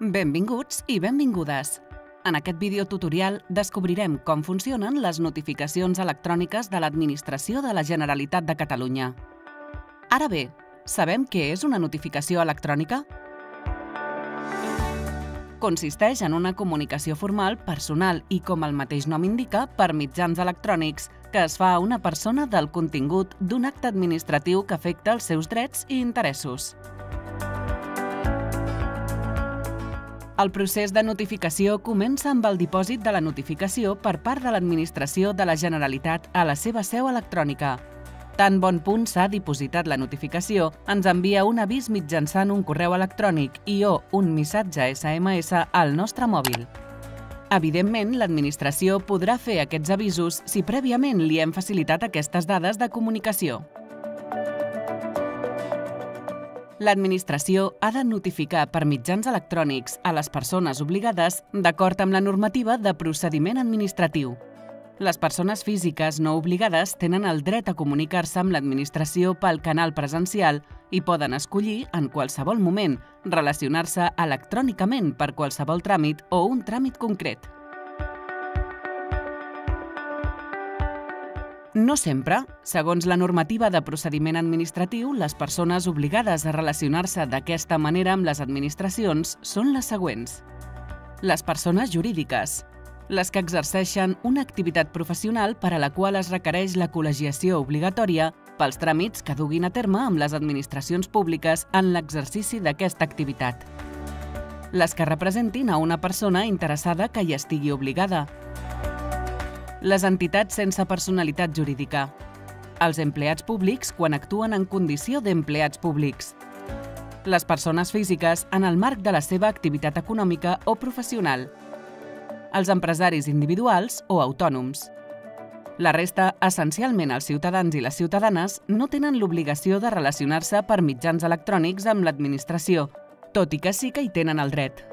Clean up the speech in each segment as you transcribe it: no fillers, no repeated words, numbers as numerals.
Benvinguts i benvingudes! En aquest videotutorial descobrirem com funcionen les notificacions electròniques de l'Administració de la Generalitat de Catalunya. Ara bé, sabem què és una notificació electrònica? Consisteix en una comunicació formal, personal i, com el mateix nom indica, per mitjans electrònics, que es fa a una persona del contingut d'un acte administratiu que afecta els seus drets i interessos. El procés de notificació comença amb el dipòsit de la notificació per part de l'Administració de la Generalitat a la seva seu electrònica. Tan bon punt s'ha dipositat la notificació, ens envia un avís mitjançant un correu electrònic i/o un missatge SMS al nostre mòbil. Evidentment, l'Administració podrà fer aquests avisos si prèviament li hem facilitat aquestes dades de comunicació. L'Administració ha de notificar per mitjans electrònics a les persones obligades d'acord amb la normativa de procediment administratiu. Les persones físiques no obligades tenen el dret a comunicar-se amb l'Administració pel canal presencial i poden escollir, en qualsevol moment, relacionar-se electrònicament per qualsevol tràmit o un tràmit concret. No sempre. Segons la normativa de procediment administratiu, les persones obligades a relacionar-se d'aquesta manera amb les administracions són les següents. Les persones jurídiques. Les que exerceixen una activitat professional per a la qual es requereix la col·legiació obligatòria pels tràmits que duguin a terme amb les administracions públiques en l'exercici d'aquesta activitat. Les que representin a una persona interessada que hi estigui obligada. Les entitats sense personalitat jurídica. Els empleats públics quan actuen en condició d'empleats públics. Les persones físiques en el marc de la seva activitat econòmica o professional. Els empresaris individuals o autònoms. La resta, essencialment els ciutadans i les ciutadanes, no tenen l'obligació de relacionar-se per mitjans electrònics amb l'administració, tot i que sí que hi tenen el dret.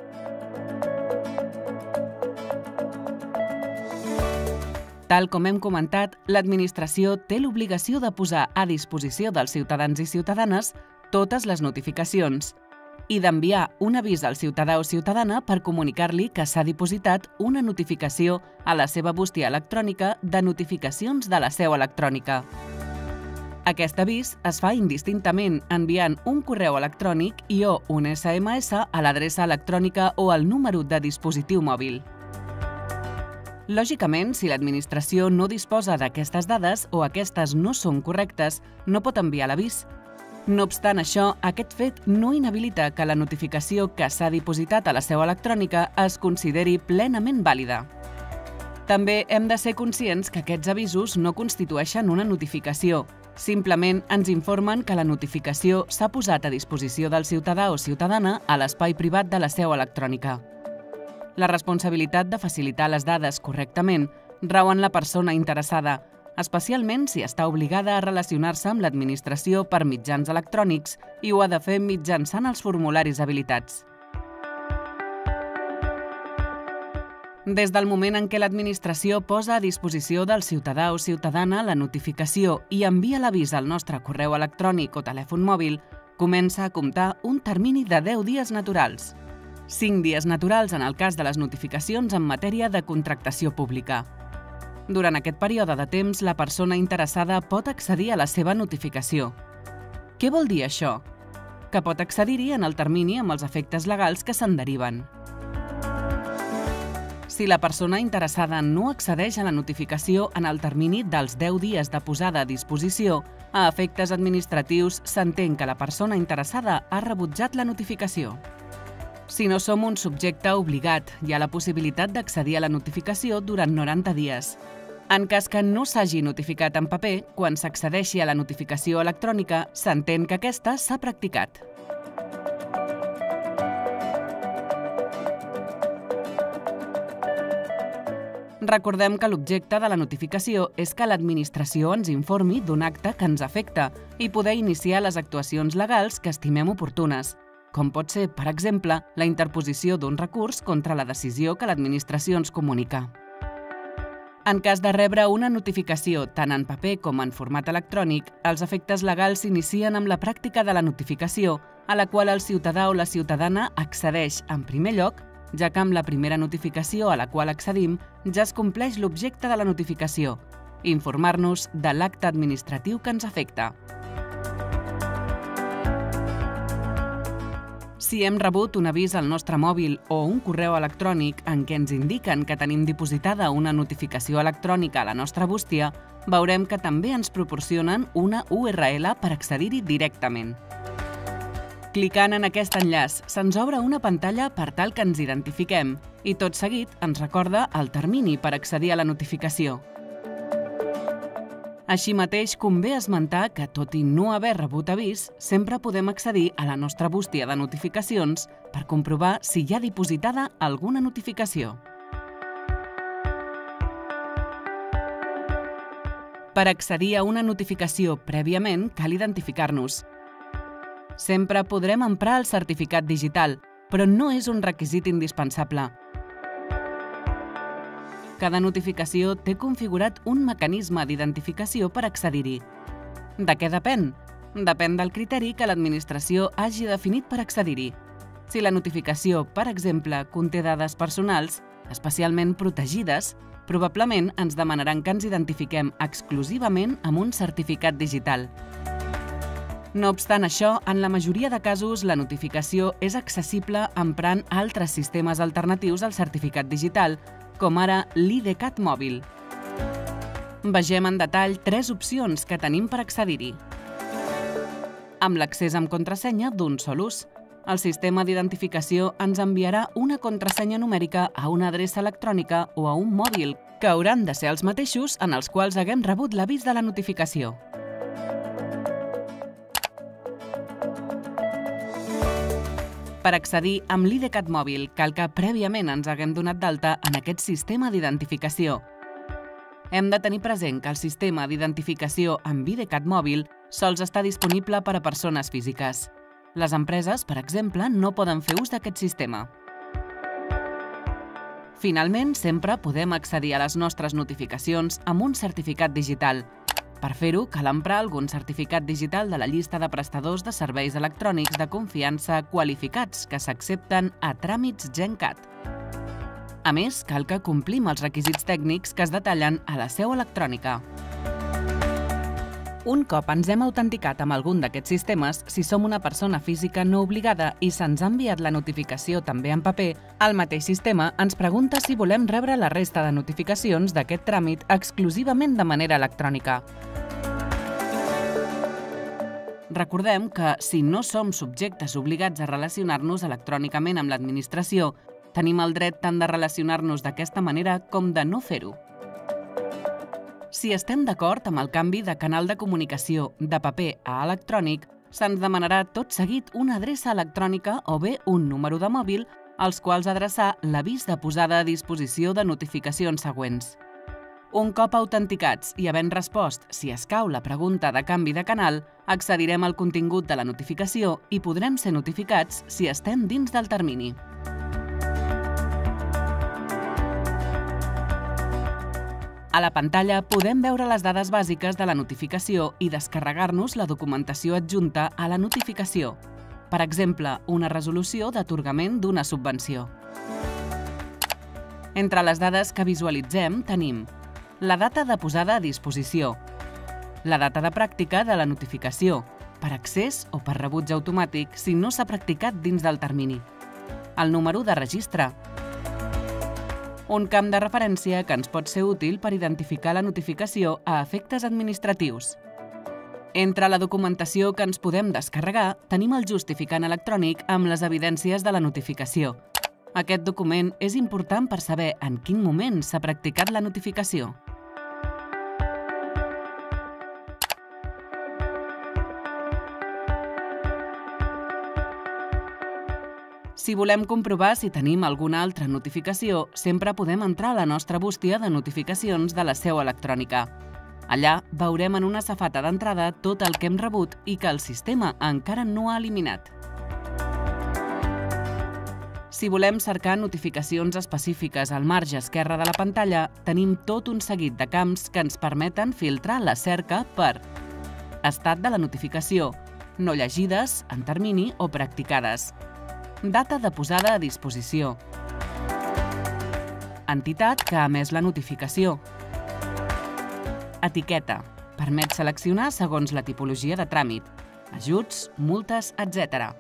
Tal com hem comentat, l'Administració té l'obligació de posar a disposició dels ciutadans i ciutadanes totes les notificacions i d'enviar un avís al ciutadà o ciutadana per comunicar-li que s'ha dipositat una notificació a la seva bústia electrònica de notificacions de la seu electrònica. Aquest avís es fa indistintament enviant un correu electrònic i/o un SMS a l'adreça electrònica o al número de dispositiu mòbil. Lògicament, si l'Administració no disposa d'aquestes dades o aquestes no són correctes, no pot enviar l'avís. No obstant això, aquest fet no inhabilita que la notificació que s'ha dipositat a la seu electrònica es consideri plenament vàlida. També hem de ser conscients que aquests avisos no constitueixen una notificació. Simplement ens informen que la notificació s'ha posat a disposició del ciutadà o ciutadana a l'espai privat de la seu electrònica. La responsabilitat de facilitar les dades correctament rau en la persona interessada, especialment si està obligada a relacionar-se amb l'administració per mitjans electrònics i ho ha de fer mitjançant els formularis habilitats. Des del moment en què l'administració posa a disposició del ciutadà o ciutadana la notificació i envia l'avís al nostre correu electrònic o telèfon mòbil, comença a comptar un termini de 10 dies naturals. 5 dies naturals en el cas de les notificacions en matèria de contractació pública. Durant aquest període de temps, la persona interessada pot accedir a la seva notificació. Què vol dir això? Que pot accedir-hi en el termini amb els efectes legals que se'n deriven. Si la persona interessada no accedeix a la notificació en el termini dels 10 dies de posada a disposició, a efectes administratius s'entén que la persona interessada ha rebutjat la notificació. Si no som un subjecte obligat, hi ha la possibilitat d'accedir a la notificació durant 90 dies. En cas que no s'hagi notificat en paper, quan s'accedeixi a la notificació electrònica, s'entén que aquesta s'ha practicat. Recordem que l'objecte de la notificació és que l'Administració ens informi d'un acte que ens afecta i poder iniciar les actuacions legals que estimem oportunes, com pot ser, per exemple, la interposició d'un recurs contra la decisió que l'Administració ens comunica. En cas de rebre una notificació tant en paper com en format electrònic, els efectes legals s'inicien amb la pràctica de la notificació, a la qual el ciutadà o la ciutadana accedeix en primer lloc, ja que amb la primera notificació a la qual accedim ja es compleix l'objecte de la notificació, informar-nos de l'acte administratiu que ens afecta. Si hem rebut un avís al nostre mòbil o un correu electrònic en què ens indiquen que tenim dipositada una notificació electrònica a la nostra bústia, veurem que també ens proporcionen una URL per accedir-hi directament. Clicant en aquest enllaç, se'ns obre una pantalla per tal que ens identifiquem i tot seguit ens recorda el termini per accedir a la notificació. Així mateix, convé esmentar que, tot i no haver rebut avís, sempre podem accedir a la nostra bústia de notificacions per comprovar si hi ha dipositada alguna notificació. Per accedir a una notificació prèviament, cal identificar-nos. Sempre podrem emprar el certificat digital, però no és un requisit indispensable. Cada notificació té configurat un mecanisme d'identificació per accedir-hi. De què depèn? Depèn del criteri que l'administració hagi definit per accedir-hi. Si la notificació, per exemple, conté dades personals, especialment protegides, probablement ens demanaran que ens identifiquem exclusivament amb un certificat digital. No obstant això, en la majoria de casos, la notificació és accessible emprant altres sistemes alternatius al certificat digital, com ara l'IDCAT mòbil. Vegem en detall 3 opcions que tenim per accedir-hi. Amb l'accés amb contrasenya d'un sol ús, el sistema d'identificació ens enviarà una contrasenya numèrica a una adreça electrònica o a un mòbil, que hauran de ser els mateixos en els quals haguem rebut l'avís de la notificació. Per accedir amb l'IDCAT mòbil, cal que prèviament ens haguem donat d'alta en aquest sistema d'identificació. Hem de tenir present que el sistema d'identificació amb IDCAT mòbil sols està disponible per a persones físiques. Les empreses, per exemple, no poden fer ús d'aquest sistema. Finalment, sempre podem accedir a les nostres notificacions amb un certificat digital. Per fer-ho, cal emprar algun certificat digital de la llista de prestadors de serveis electrònics de confiança qualificats que s'accepten a Tràmits GenCat. A més, cal que complim els requisits tècnics que es detallen a la seu electrònica. Un cop ens hem autenticat amb algun d'aquests sistemes, si som una persona física no obligada i se'ns ha enviat la notificació també en paper, el mateix sistema ens pregunta si volem rebre la resta de notificacions d'aquest tràmit exclusivament de manera electrònica. Recordem que, si no som subjectes obligats a relacionar-nos electrònicament amb l'administració, tenim el dret tant de relacionar-nos d'aquesta manera com de no fer-ho. Si estem d'acord amb el canvi de canal de comunicació de paper a electrònic, se'ns demanarà tot seguit una adreça electrònica o bé un número de mòbil als quals adreçar l'avís de posada a disposició de notificacions següents. Un cop autenticats i havent respost si escau la pregunta de canvi de canal, accedirem al contingut de la notificació i podrem ser notificats si estem dins del termini. A la pantalla podem veure les dades bàsiques de la notificació i descarregar-nos la documentació adjunta a la notificació. Per exemple, una resolució d'atorgament d'una subvenció. Entre les dades que visualitzem tenim la data de posada a disposició, la data de pràctica de la notificació, per accés o per rebuig automàtic si no s'ha practicat dins del termini, el número de registre, un camp de referència que ens pot ser útil per identificar la notificació a efectes administratius. Entre la documentació que ens podem descarregar, tenim el justificant electrònic amb les evidències de la notificació. Aquest document és important per saber en quin moment s'ha practicat la notificació. Si volem comprovar si tenim alguna altra notificació, sempre podem entrar a la nostra bústia de notificacions de la seu electrònica. Allà veurem en una safata d'entrada tot el que hem rebut i que el sistema encara no ha eliminat. Si volem cercar notificacions específiques al marge esquerre de la pantalla, tenim tot un seguit de camps que ens permeten filtrar la cerca per estat de la notificació, no llegides, en termini o practicades, data de posada a disposició, entitat que ha emès la notificació, etiqueta, permet seleccionar segons la tipologia de tràmit, ajuts, multes, etc.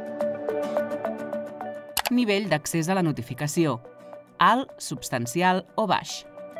Nivell d'accés a la notificació, alt, substancial o baix.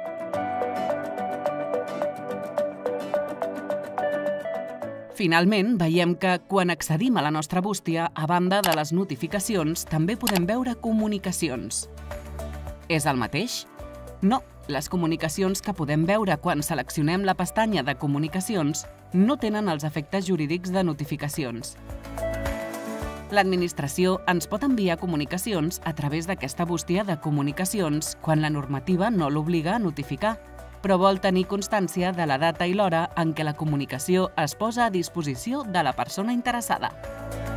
Finalment, veiem que quan accedim a la nostra bústia, a banda de les notificacions, també podem veure comunicacions. És el mateix? No, les comunicacions que podem veure quan seleccionem la pestanya de comunicacions no tenen els efectes jurídics de notificacions. L'administració ens pot enviar comunicacions a través d'aquesta bústia de comunicacions quan la normativa no l'obliga a notificar, però vol tenir constància de la data i l'hora en què la comunicació es posa a disposició de la persona interessada.